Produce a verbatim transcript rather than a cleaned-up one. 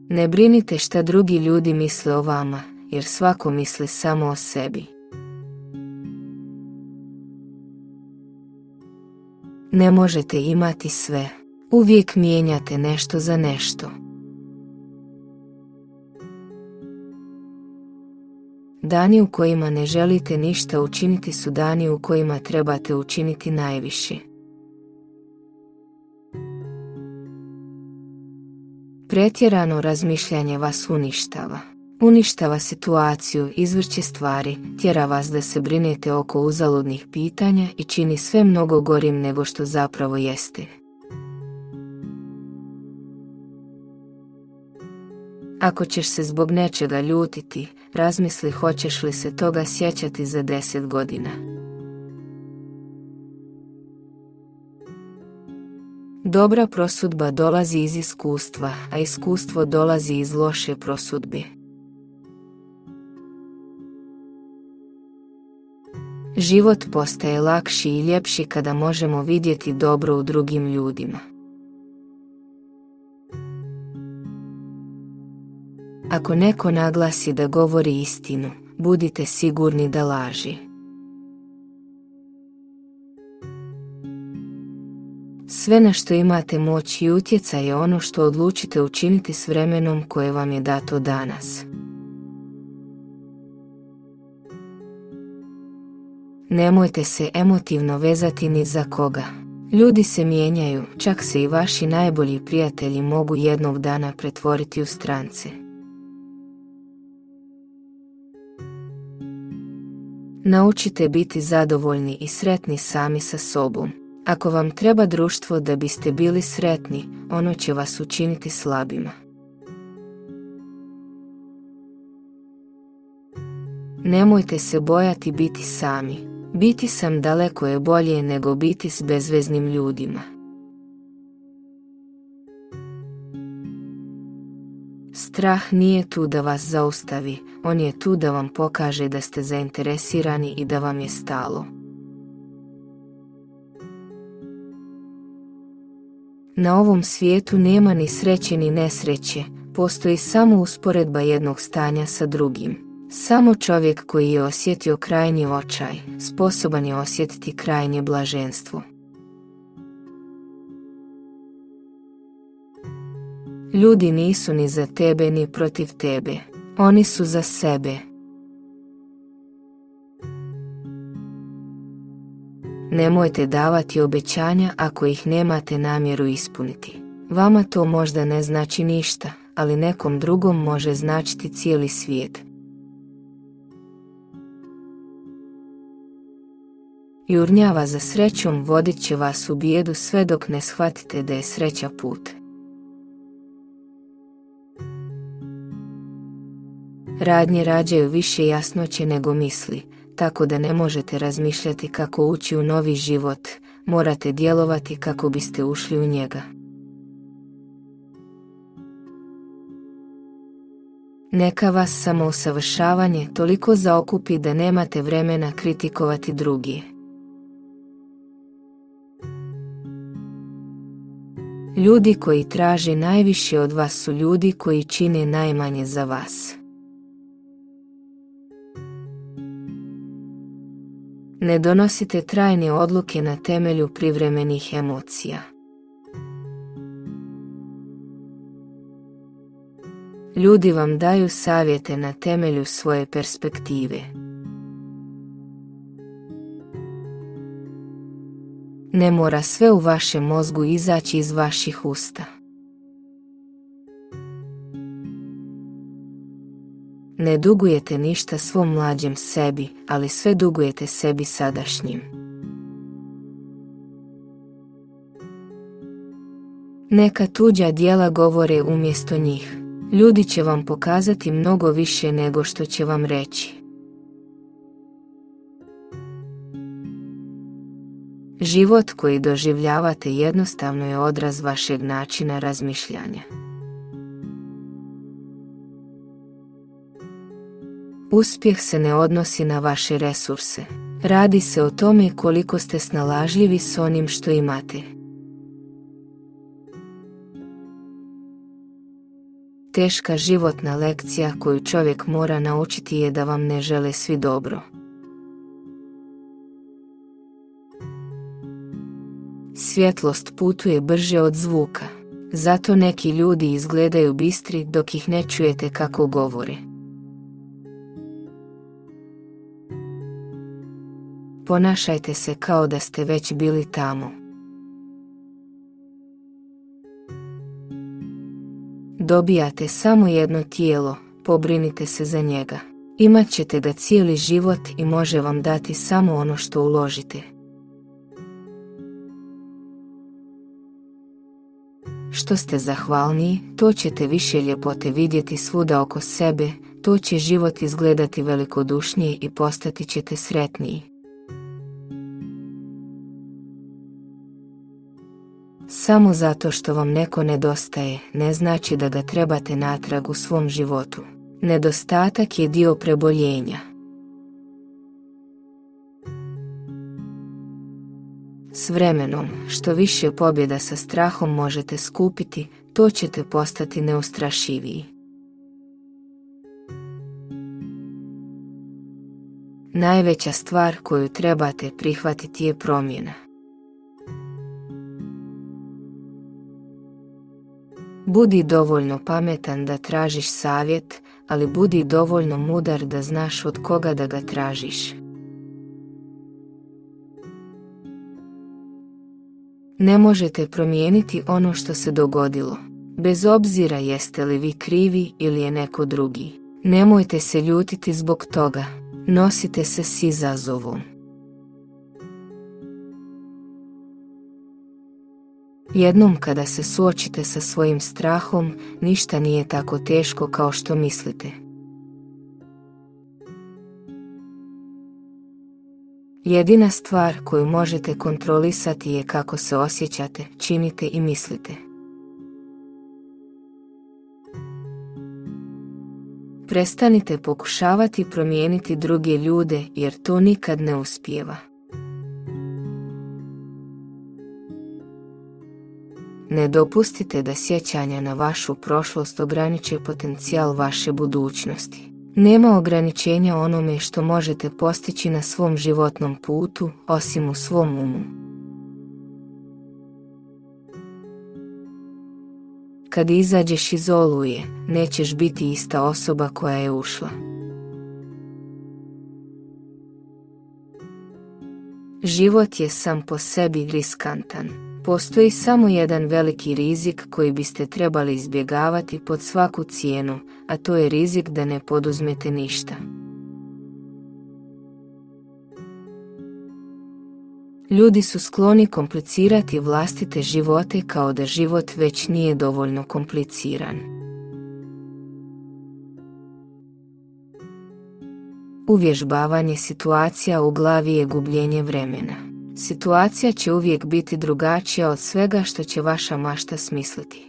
Ne brinite šta drugi ljudi misle o vama, jer svako misli samo o sebi. Ne možete imati sve. Uvijek mijenjate nešto za nešto. Dani u kojima ne želite ništa učiniti su dani u kojima trebate učiniti najviše. Pretjerano razmišljanje vas uništava. Uništava situaciju, izvrće stvari, tjera vas da se brinete oko uzaludnih pitanja i čini sve mnogo gorim nego što zapravo jeste. Ako ćeš se zbog nečega ljutiti, razmisli hoćeš li se toga sjećati za deset godina. Dobra prosudba dolazi iz iskustva, a iskustvo dolazi iz loše prosudbe. Život postaje lakši i ljepši kada možemo vidjeti dobro u drugim ljudima. Ako neko naglasi da govori istinu, budite sigurni da laži. Sve na što imate moć i utjecaj je ono što odlučite učiniti s vremenom koje vam je dato danas. Nemojte se emotivno vezati ni za koga. Ljudi se mijenjaju, čak se i vaši najbolji prijatelji mogu jednog dana pretvoriti u strance. Naučite biti zadovoljni i sretni sami sa sobom. Ako vam treba društvo da biste bili sretni, ono će vas učiniti slabima. Nemojte se bojati biti sami. Biti sam daleko je bolje nego biti s bezveznim ljudima. Strah nije tu da vas zaustavi, on je tu da vam pokaže da ste zainteresirani i da vam je stalo. Na ovom svijetu nema ni sreće ni nesreće, postoji samo usporedba jednog stanja sa drugim. Samo čovjek koji je osjetio krajnji očaj, sposoban je osjetiti krajnje blaženstvo. Ljudi nisu ni za tebe ni protiv tebe, oni su za sebe. Nemojte davati obećanja ako ih nemate namjeru ispuniti. Vama to možda ne znači ništa, ali nekom drugom može značiti cijeli svijet. Jurnjava za srećom vodit će vas u bijedu sve dok ne shvatite da je sreća put. Radnje rađaju više jasnoće nego misli, tako da ne možete razmišljati kako ući u novi život, morate djelovati kako biste ušli u njega. Neka vas samousavršavanje toliko zaokupi da nemate vremena kritikovati drugi. Ljudi koji traže najviše od vas su ljudi koji čine najmanje za vas. Ne donosite trajne odluke na temelju privremenih emocija. Ljudi vam daju savjete na temelju svoje perspektive. Ne mora sve u vašem mozgu izaći iz vaših usta. Ne dugujete ništa svom mlađem sebi, ali sve dugujete sebi sadašnjim. Neka tuđa djela govore umjesto njih. Ljudi će vam pokazati mnogo više nego što će vam reći. Život koji doživljavate jednostavno je odraz vašeg načina razmišljanja. Uspjeh se ne odnosi na vaše resurse. Radi se o tome koliko ste snalažljivi s onim što imate. teška životna lekcija koju čovjek mora naučiti je da vam ne žele svi dobro. Svjetlost putuje brže od zvuka, zato neki ljudi izgledaju bistri dok ih ne čujete kako govore. Ponašajte se kao da ste već bili tamo. Dobijate samo jedno tijelo, pobrinite se za njega. Imat ćete ga cijeli život i može vam dati samo ono što uložite. Što ste zahvalniji, to ćete više ljepote vidjeti svuda oko sebe, to će život izgledati velikodušnije i postati ćete sretniji. Samo zato što vam neko nedostaje, ne znači da ga trebate natrag u svom životu. Nedostatak je dio preboljenja. S vremenom, što više pobjeda sa strahom možete skupiti, to ćete postati neustrašiviji. Najveća stvar koju trebate prihvatiti je promjena. Budi dovoljno pametan da tražiš savjet, ali budi dovoljno mudar da znaš od koga da ga tražiš. Ne možete promijeniti ono što se dogodilo, bez obzira jeste li vi krivi ili je neko drugi. Nemojte se ljutiti zbog toga, nosite se s izazovom. Jednom kada se suočite sa svojim strahom, ništa nije tako teško kao što mislite. Jedina stvar koju možete kontrolisati je kako se osjećate, činite i mislite. Prestanite pokušavati promijeniti druge ljude jer to nikad ne uspijeva. Ne dopustite da sjećanja na vašu prošlost ograniče potencijal vaše budućnosti. Nema ograničenja onome što možete postići na svom životnom putu, osim u svom umu. Kad izađeš iz oluje, nećeš biti ista osoba koja je ušla. Život je sam po sebi riskantan. Postoji samo jedan veliki rizik koji biste trebali izbjegavati pod svaku cijenu, a to je rizik da ne poduzmete ništa. Ljudi su skloni komplicirati vlastite živote kao da život već nije dovoljno kompliciran. Uvježbavanje situacija u glavi je gubljenje vremena. Situacija će uvijek biti drugačija od svega što će vaša mašta smisliti.